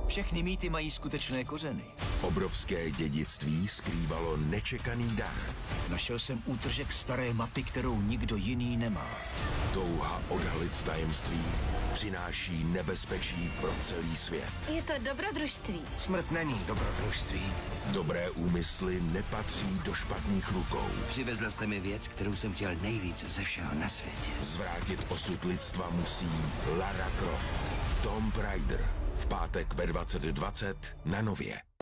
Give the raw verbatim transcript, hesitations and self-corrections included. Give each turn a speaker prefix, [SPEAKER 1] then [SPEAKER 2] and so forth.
[SPEAKER 1] Všechny mýty mají skutečné kořeny.
[SPEAKER 2] Obrovské dědictví skrývalo nečekaný dar.
[SPEAKER 1] Našel jsem útržek staré mapy, kterou nikdo jiný nemá.
[SPEAKER 2] Touha odhalit tajemství přináší nebezpečí pro celý svět.
[SPEAKER 3] Je to dobrodružství.
[SPEAKER 1] Smrt není dobrodružství.
[SPEAKER 2] Dobré úmysly nepatří do špatných rukou.
[SPEAKER 4] Přivezl jste mi věc, kterou jsem chtěl nejvíc ze všeho na světě.
[SPEAKER 2] Zvrátit osud lidstva musí Lara Croft. Tomb Raider. V pátek ve dvacet dvacet na Nově.